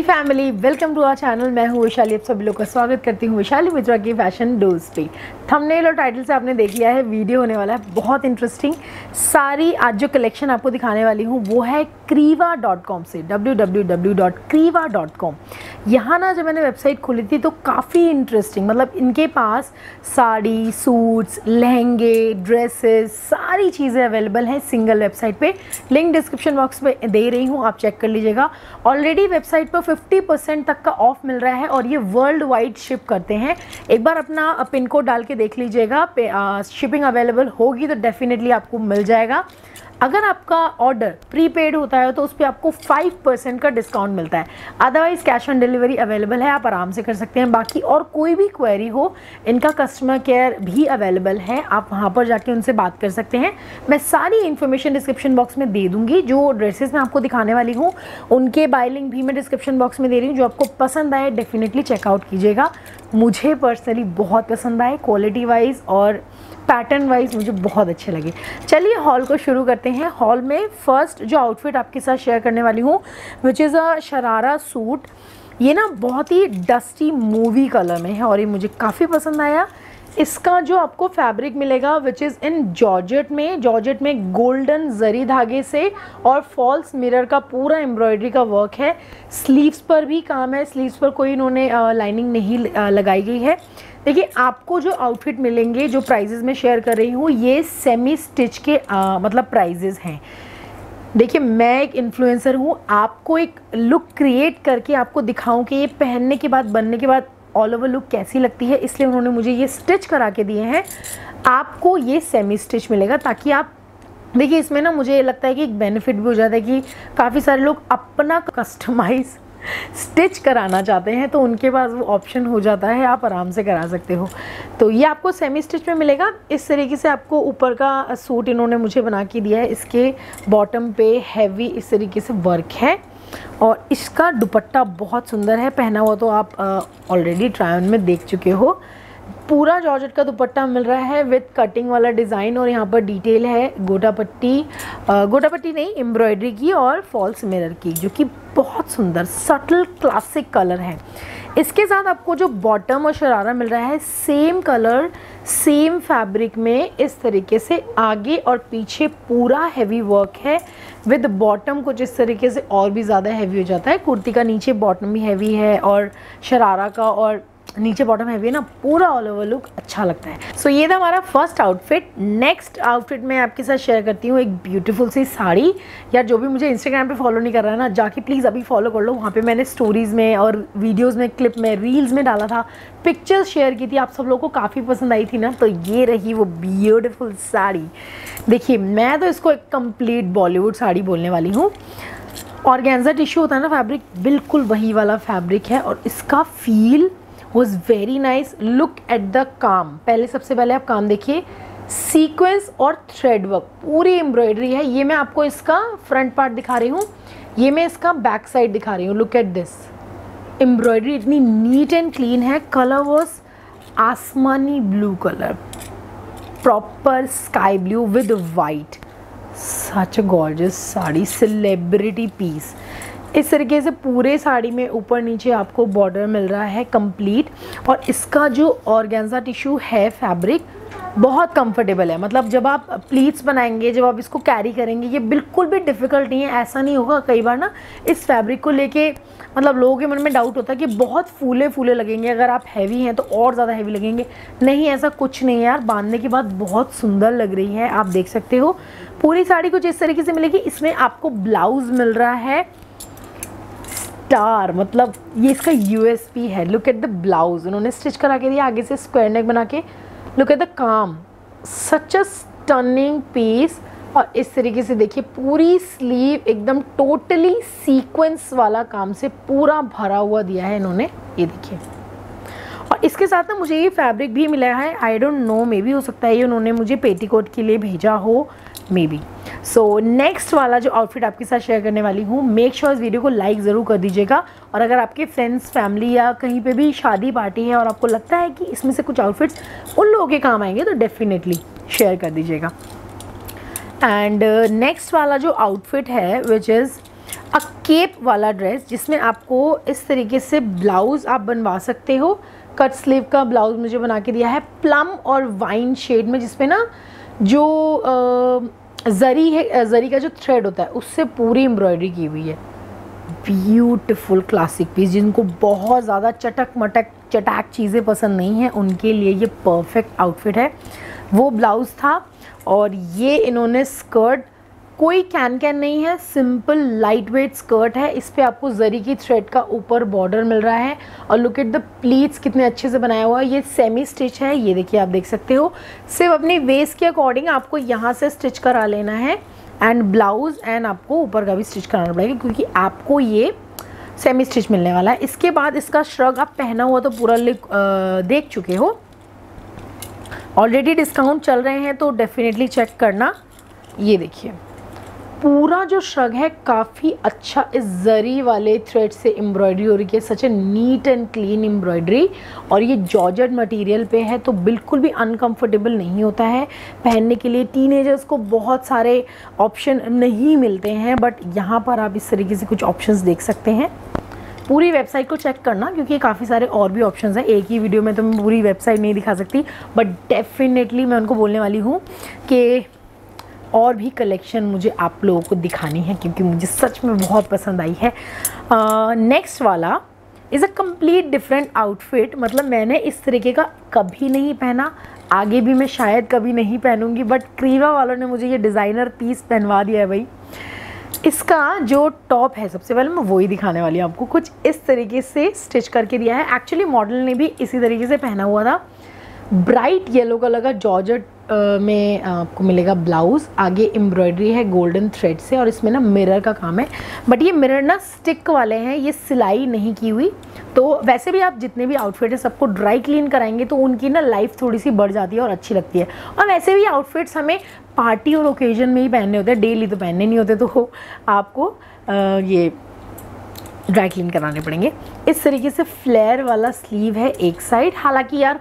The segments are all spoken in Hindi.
Hi family, welcome to our channel. मैं हूँ वैशाली, आप सभी लोग का स्वागत करती हूँ वैशाली मित्रा की फैशन डोज पे। थंबनेल और टाइटल से आपने देख लिया है, वीडियो होने वाला है बहुत इंटरेस्टिंग। सारी आज जो कलेक्शन आपको दिखाने वाली हूँ वो है creva.com से, www.creva.com। यहाँ ना जब मैंने वेबसाइट खोली थी तो काफ़ी इंटरेस्टिंग, मतलब इनके पास साड़ी, सूट्स, लहंगे, ड्रेसेस, सारी चीज़ें अवेलेबल हैं सिंगल वेबसाइट पे। लिंक डिस्क्रिप्शन बॉक्स में दे रही हूँ, आप चेक कर लीजिएगा। ऑलरेडी वेबसाइट पर 50% तक का ऑफ मिल रहा है और ये वर्ल्ड वाइड शिप करते हैं। एक बार अपना पिन कोड डाल के देख लीजिएगा, शिपिंग अवेलेबल होगी तो डेफिनेटली आपको मिल जाएगा। अगर आपका ऑर्डर प्रीपेड होता है तो उस पर आपको 5% का डिस्काउंट मिलता है। Otherwise cash on delivery available है, आप आराम से कर सकते हैं। बाकी और कोई भी क्वेरी हो, इनका कस्टमर केयर भी अवेलेबल है, आप वहाँ पर जाके उनसे बात कर सकते हैं। मैं सारी इन्फॉर्मेशन डिस्क्रिप्शन बॉक्स में दे दूँगी। जो ड्रेसेस मैं आपको दिखाने वाली हूँ उनके बाय लिंक भी मैं डिस्क्रिप्शन बॉक्स में दे रही हूँ। जो आपको पसंद आए डेफिनेटली चेकआउट कीजिएगा। मुझे पर्सनली बहुत पसंद आए, क्वालिटी वाइज और पैटर्न वाइज मुझे बहुत अच्छे लगे। चलिए हॉल को शुरू करते हैं। हॉल में फर्स्ट जो आउटफिट आपके साथ शेयर करने वाली हूँ which is a sharara suit. ये ना बहुत ही डस्टी मूवी कलर में है और ये मुझे काफ़ी पसंद आया। इसका जो आपको फैब्रिक मिलेगा विच इज़ इन जॉर्जेट में गोल्डन जरी धागे से और फॉल्स मिरर का पूरा एम्ब्रॉयडरी का वर्क है। स्लीव्स पर भी काम है, स्लीव्स पर कोई इन्होंने लाइनिंग नहीं लगाई गई है। देखिए आपको जो आउटफिट मिलेंगे, जो प्राइजेज़ मैं शेयर कर रही हूँ, ये सेमी स्टिच के मतलब प्राइजेज़ हैं। देखिए मैं एक इन्फ्लुएंसर हूँ, आपको एक लुक क्रिएट करके आपको दिखाऊं कि ये पहनने के बाद, बनने के बाद ऑल ओवर लुक कैसी लगती है, इसलिए उन्होंने मुझे ये स्टिच करा के दिए हैं। आपको ये सेमी स्टिच मिलेगा ताकि आप देखिए, इसमें ना मुझे लगता है कि एक बेनिफिट भी हो जाता है कि काफ़ी सारे लोग अपना कस्टमाइज़ स्टिच कराना चाहते हैं तो उनके पास वो ऑप्शन हो जाता है, आप आराम से करा सकते हो। तो ये आपको सेमी स्टिच में मिलेगा। इस तरीके से आपको ऊपर का सूट इन्होंने मुझे बना के दिया है। इसके बॉटम पे हैवी इस तरीके से वर्क है और इसका दुपट्टा बहुत सुंदर है। पहना हुआ तो आप ऑलरेडी ट्राई ऑन में देख चुके हो। पूरा जॉर्जेट का दुपट्टा मिल रहा है विद कटिंग वाला डिज़ाइन और यहाँ पर डिटेल है गोटा पट्टी नहीं, एम्ब्रॉयडरी की और फॉल्स मिरर की, जो कि बहुत सुंदर सटल क्लासिक कलर है। इसके साथ आपको जो बॉटम और शरारा मिल रहा है सेम कलर सेम फैब्रिक में, इस तरीके से आगे और पीछे पूरा हैवी वर्क है विद बॉटम कुछ इस तरीके से और भी ज़्यादा हैवी हो जाता है। कुर्ती का नीचे बॉटम भी हैवी है और शरारा का और नीचे बॉटम हैवी है ना, पूरा ऑल ओवर लुक अच्छा लगता है। सो ये था हमारा फर्स्ट आउटफिट। नेक्स्ट आउटफिट मैं आपके साथ शेयर करती हूँ एक ब्यूटीफुल सी साड़ी। यार जो भी मुझे इंस्टाग्राम पे फॉलो नहीं कर रहा है ना, जाके प्लीज़ अभी फॉलो कर लो। वहाँ पे मैंने स्टोरीज़ में और वीडियोज़ में, क्लिप में, रील्स में डाला था, पिक्चर्स शेयर की थी, आप सब लोगों को काफ़ी पसंद आई थी ना। तो ये रही वो ब्यूटीफुल साड़ी। देखिए मैं तो इसको एक कम्प्लीट बॉलीवुड साड़ी बोलने वाली हूँ। ऑर्गेन्जा टिश्यू होता है ना फैब्रिक, बिल्कुल वही वाला फैब्रिक है और इसका feel was very nice. Look at the काम। पहले सबसे पहले आप काम देखिए, सीक्वेंस और थ्रेड वर्क, पूरी एम्ब्रॉयडरी है। ये मैं आपको इसका फ्रंट पार्ट दिखा रही हूँ, ये मैं इसका बैक साइड दिखा रही हूँ। लुक एट दिस, एम्ब्रॉयडरी इतनी नीट एंड क्लीन है। कलर वॉज आसमानी blue colour, proper sky blue with white. Such a gorgeous sari, celebrity piece. इस तरीके से पूरे साड़ी में ऊपर नीचे आपको बॉर्डर मिल रहा है कंप्लीट। और इसका जो ऑर्गेन्जा टिश्यू है फैब्रिक बहुत कंफर्टेबल है। मतलब जब आप प्लीट्स बनाएंगे, जब आप इसको कैरी करेंगे, ये बिल्कुल भी डिफ़िकल्ट नहीं है। ऐसा नहीं होगा, कई बार ना इस फैब्रिक को लेके मतलब लोगों के मन में डाउट होता है कि बहुत फूले फूले लगेंगे, अगर आप हैवी हैं तो और ज़्यादा हैवी लगेंगे। नहीं, ऐसा कुछ नहीं है यार, बांधने के बाद बहुत सुंदर लग रही है। आप देख सकते हो पूरी साड़ी कुछ इस तरीके से मिलेगी। इसमें आपको ब्लाउज़ मिल रहा है स्टार, मतलब ये इसका यूएसपी है। लुक एट द ब्लाउज, उन्होंने स्टिच करा के दिया आगे से स्क्वायर नेक बना के। लुक एट द काम, सच अ स्टनिंग पीस। और इस तरीके से देखिए पूरी स्लीव एकदम टोटली सीक्वेंस वाला काम से पूरा भरा हुआ दिया है इन्होंने, ये देखिए। और इसके साथ ना मुझे ये फैब्रिक भी मिला है, I don't know, maybe हो सकता है ये उन्होंने मुझे पेटीकोट के लिए भेजा हो, मे बी। सो नेक्स्ट वाला जो आउटफिट आपके साथ शेयर करने वाली हूँ, मेक श्योर इस वीडियो को लाइक ज़रूर कर दीजिएगा। और अगर आपके फ्रेंड्स, फैमिली या कहीं पे भी शादी पार्टी है और आपको लगता है कि इसमें से कुछ आउटफिट्स उन लोगों के काम आएंगे तो डेफिनेटली शेयर कर दीजिएगा। एंड नेक्स्ट वाला जो आउटफिट है विच इज़ अ केप वाला ड्रेस जिसमें आपको इस तरीके से ब्लाउज़ आप बनवा सकते हो। कट स्लीव का ब्लाउज़ मुझे बना के दिया है प्लम और वाइन शेड में, जिसमें ना जो ज़री है, ज़री का जो थ्रेड होता है उससे पूरी एम्ब्रॉयडरी की हुई है। ब्यूटीफुल क्लासिक पीस, जिनको बहुत ज़्यादा चटक मटक चटाक चीज़ें पसंद नहीं हैं उनके लिए ये परफेक्ट आउटफिट है। वो ब्लाउज़ था और ये इन्होंने स्कर्ट, कोई कैन नहीं है, सिंपल लाइट वेट स्कर्ट है। इस पे आपको जरी की थ्रेड का ऊपर बॉर्डर मिल रहा है और लुक एट द प्लीट्स कितने अच्छे से बनाया हुआ है। ये सेमी स्टिच है, ये देखिए आप देख सकते हो। सिर्फ अपनी वेस्ट के अकॉर्डिंग आपको यहाँ से स्टिच करा लेना है एंड ब्लाउज एंड आपको ऊपर का भी स्टिच कराना पड़ेगा क्योंकि आपको ये सेमी स्टिच मिलने वाला है। इसके बाद इसका श्रग आप पहना हुआ तो पूरा देख चुके हो, ऑलरेडी डिस्काउंट चल रहे हैं तो डेफिनेटली चेक करना। ये देखिए पूरा जो श्रग है काफ़ी अच्छा इस जरी वाले थ्रेड से एम्ब्रॉयडरी हो रही है, such a neat and clean embroidery. और ये जॉर्जेट मटेरियल पे है तो बिल्कुल भी अनकंफर्टेबल नहीं होता है पहनने के लिए। टीनेजर्स को बहुत सारे ऑप्शन नहीं मिलते हैं, बट यहाँ पर आप इस तरीके से कुछ ऑप्शंस देख सकते हैं। पूरी वेबसाइट को चेक करना क्योंकि काफ़ी सारे और भी ऑप्शंस हैं। एक ही वीडियो में तो मैं पूरी वेबसाइट नहीं दिखा सकती, बट डेफिनेटली मैं उनको बोलने वाली हूँ कि और भी कलेक्शन मुझे आप लोगों को दिखानी है क्योंकि मुझे सच में बहुत पसंद आई है। नेक्स्ट वाला is a complete different outfit, मतलब मैंने इस तरीके का कभी नहीं पहना, आगे भी मैं शायद कभी नहीं पहनूंगी, बट क्रीवा वालों ने मुझे ये डिज़ाइनर पीस पहनवा दिया है भाई। इसका जो टॉप है सबसे पहले मैं वही दिखाने वाली हूँ आपको। कुछ इस तरीके से स्टिच करके दिया है, एक्चुअली मॉडल ने भी इसी तरीके से पहना हुआ था। ब्राइट येलो कलर का जॉर्जेट में आपको मिलेगा ब्लाउज़, आगे एम्ब्रॉयडरी है गोल्डन थ्रेड से और इसमें ना मिरर का काम है, बट ये मिरर ना स्टिक वाले हैं, ये सिलाई नहीं की हुई। तो वैसे भी आप जितने भी आउटफिट है सबको ड्राई क्लीन कराएंगे तो उनकी ना लाइफ थोड़ी सी बढ़ जाती है और अच्छी लगती है। और वैसे भी आउटफिट्स हमें पार्टी और ओकेजन में ही पहनने होते हैं, डेली तो पहनने नहीं होते, तो आपको ये ड्राई क्लीन कराने पड़ेंगे। इस तरीके से फ्लेयर वाला स्लीव है एक साइड, हालांकि यार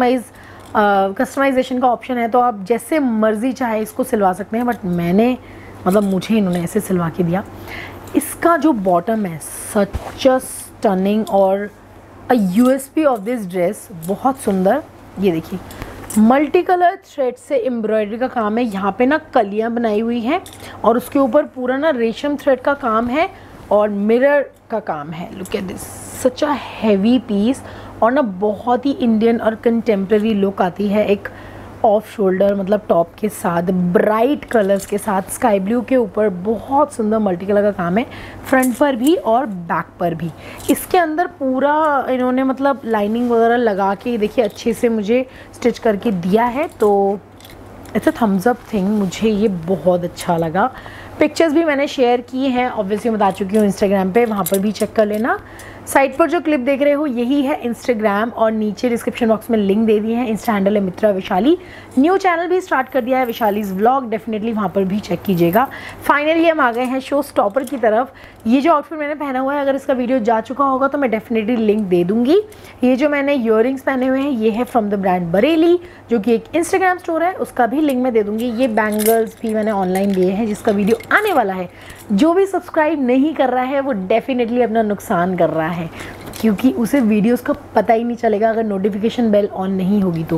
कस्टमाइजेशन का ऑप्शन है तो आप जैसे मर्जी चाहे इसको सिलवा सकते हैं, बट मुझे इन्होंने ऐसे सिलवा के दिया। इसका जो बॉटम है सच अ स्टनिंग और a USP of this dress, बहुत सुंदर। ये देखिए मल्टी कलर थ्रेड से एम्ब्रॉयडरी का काम है, यहाँ पे ना कलियाँ बनाई हुई हैं और उसके ऊपर पूरा ना रेशम थ्रेड का काम है और मिरर का काम है। Look at this, such a heavy piece और ना बहुत ही इंडियन और कंटेम्प्रेरी लुक आती है एक ऑफ शोल्डर मतलब टॉप के साथ, ब्राइट कलर्स के साथ, स्काई ब्लू के ऊपर बहुत सुंदर मल्टी कलर का काम है, फ्रंट पर भी और बैक पर भी। इसके अंदर पूरा इन्होंने मतलब लाइनिंग वगैरह लगा के देखिए अच्छे से मुझे स्टिच करके दिया है, तो it's a thumbs up thing, मुझे ये बहुत अच्छा लगा। पिक्चर्स भी मैंने शेयर की हैं, ऑब्वियसली बता चुकी हूँ इंस्टाग्राम पे, वहाँ पर भी चेक कर लेना। साइट पर जो क्लिप देख रहे हो यही है इंस्टाग्राम और नीचे डिस्क्रिप्शन बॉक्स में लिंक दे दिए हैं। इंस्टा हैंडल है मित्रा वैशाली। न्यू चैनल भी स्टार्ट कर दिया है वैशालीज व्लॉग, डेफिनेटली वहाँ पर भी चेक कीजिएगा। फाइनली हम आ गए हैं शो स्टॉपर की तरफ। ये जो आउटफिट मैंने पहना हुआ है अगर इसका वीडियो जा चुका होगा तो मैं डेफिनेटली लिंक दे दूँगी। ये जो मैंने ईयररिंग्स पहने हुए हैं ये है फ्रॉम द ब्रांड बरेली, जो कि एक इंस्टाग्राम स्टोर है, उसका भी लिंक मैं दे दूँगी। ये बैंगल्स भी मैंने ऑनलाइन लिए हैं जिसका वीडियो आने वाला है। जो भी सब्सक्राइब नहीं कर रहा है वो डेफिनेटली अपना नुकसान कर रहा है क्योंकि उसे वीडियोस का पता ही नहीं चलेगा अगर नोटिफिकेशन बेल ऑन नहीं होगी। तो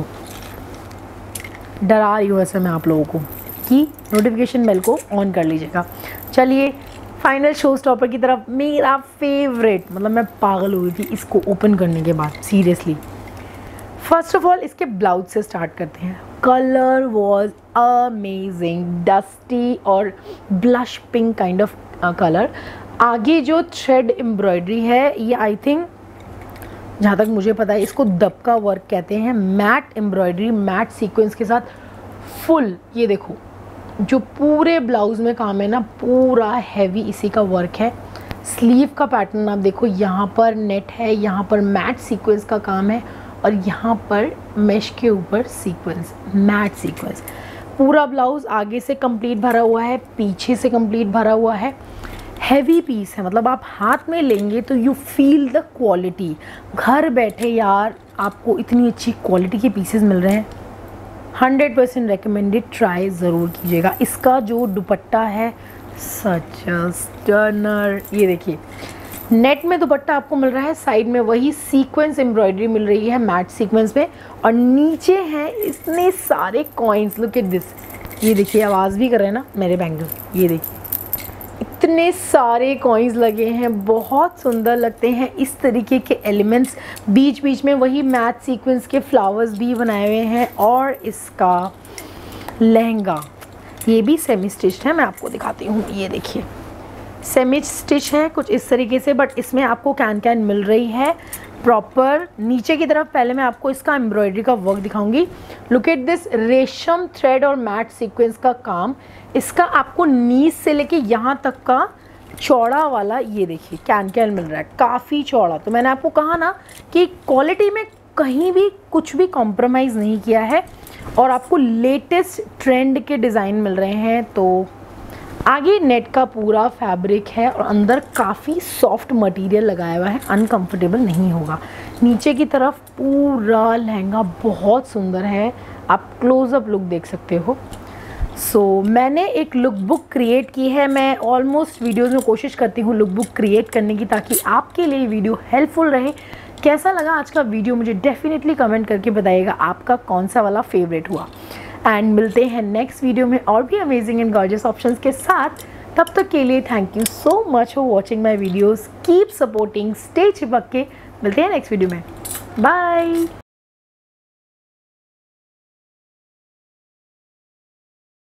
डरा रही हूँ वैसे मैं आप लोगों को कि नोटिफिकेशन बेल को ऑन कर लीजिएगा। चलिए फाइनल शो स्टॉपर की तरफ। मेरा फेवरेट, मतलब मैं पागल हुई थी इसको ओपन करने के बाद सीरियसली। फर्स्ट ऑफ ऑल इसके ब्लाउज से स्टार्ट करते हैं। कलर वॉज अमेजिंग, डस्टी और blush pink kind of colour. आगे जो थ्रेड एम्ब्रॉयडरी है ये आई थिंक जहाँ तक मुझे पता है इसको दबका वर्क कहते हैं। मैट एम्ब्रॉयडरी, मैट सीक्वेंस के साथ फुल, ये देखो जो पूरे ब्लाउज़ में काम है ना पूरा हैवी इसी का वर्क है। स्लीव का पैटर्न आप देखो, यहाँ पर नेट है, यहाँ पर मैट सीक्वेंस का काम है और यहाँ पर मेश के ऊपर सीक्वेंस, मैट सीक्वेंस। पूरा ब्लाउज़ आगे से कंप्लीट भरा हुआ है, पीछे से कंप्लीट भरा हुआ है। हैवी पीस है, मतलब आप हाथ में लेंगे तो यू फील द क्वालिटी। घर बैठे यार आपको इतनी अच्छी क्वालिटी के पीसेस मिल रहे हैं, 100% रिकमेंडेड, ट्राई ज़रूर कीजिएगा। इसका जो दुपट्टा है सच अ स्टर्नर। ये देखिए नेट में दुपट्टा आपको मिल रहा है, साइड में वही सीक्वेंस एम्ब्रॉयडरी मिल रही है मैट सीक्वेंस में, और नीचे हैं इतने सारे कॉइन्स। Look at this. ये देखिए आवाज़ भी कर रहे हैं ना मेरे बैंगल। ये देखिए इतने सारे कॉइन्स लगे हैं, बहुत सुंदर लगते हैं इस तरीके के एलिमेंट्स। बीच बीच में वही मैट सीक्वेंस के फ्लावर्स भी बनाए हुए हैं। और इसका लहंगा ये भी सेमी स्टिच्ड है, मैं आपको दिखाती हूँ। ये देखिए सेमी स्टिच है कुछ इस तरीके से, बट इसमें आपको कैन कैन मिल रही है प्रॉपर नीचे की तरफ। पहले मैं आपको इसका एम्ब्रॉयडरी का वर्क दिखाऊंगी। लुक एट दिस, रेशम थ्रेड और मैट सीक्वेंस का काम। इसका आपको नीज से लेके यहाँ तक का चौड़ा वाला ये देखिए कैन कैन मिल रहा है, काफ़ी चौड़ा। तो मैंने आपको कहा ना कि क्वालिटी में कहीं भी कुछ भी कॉम्प्रोमाइज़ नहीं किया है, और आपको लेटेस्ट ट्रेंड के डिज़ाइन मिल रहे हैं। तो आगे नेट का पूरा फैब्रिक है और अंदर काफ़ी सॉफ्ट मटेरियल लगाया हुआ है, अनकंफर्टेबल नहीं होगा। नीचे की तरफ पूरा लहंगा बहुत सुंदर है, आप क्लोज़अप लुक देख सकते हो। मैंने एक लुक बुक क्रिएट की है। मैं ऑलमोस्ट वीडियोज़ में कोशिश करती हूँ लुक बुक क्रिएट करने की, ताकि आपके लिए वीडियो हेल्पफुल रहे। कैसा लगा आज का वीडियो मुझे डेफिनेटली कमेंट करके बताइएगा, आपका कौन सा वाला फेवरेट हुआ। एंड मिलते हैं नेक्स्ट वीडियो में और भी अमेजिंग एंड गॉर्जियस ऑप्शंस के साथ। तब तक के लिए thank you so much for watching my videos. Keep supporting, stay चिपक के। मिलते हैं नेक्स्ट वीडियो में। बाय।